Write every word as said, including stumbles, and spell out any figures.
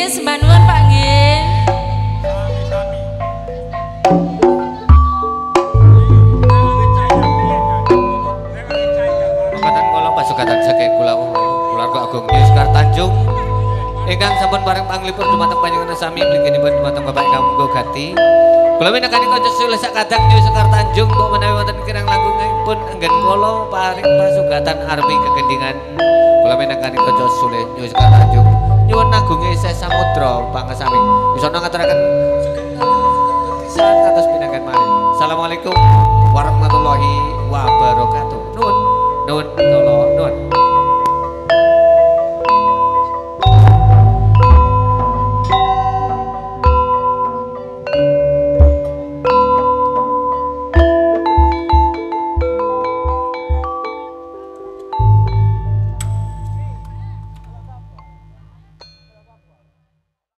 sembah nuwun Pak nggih. Makaten kula pasugatan saking kula keluarga Agung Sekar Tanjung ingkang sampun paring panglipur dumateng panjenengan sami mliginipun dumateng Bapak ingkang muga gati. Kula winakani kanca sulih sakadang Sekar Tanjung kok menawi wonten kirang langgungipun anggen kula paring pasugatan arpi kegendingan. Kula winakani kanca sulih Sekar Tanjung nyuwun agunge Seh Samudra pangesami. Wisana ngaturaken pisan kados pinanggan malih. Assalamualaikum warahmatullahi wabarakatuh. Nuwun, nuwun, kula nuwun. Thank you.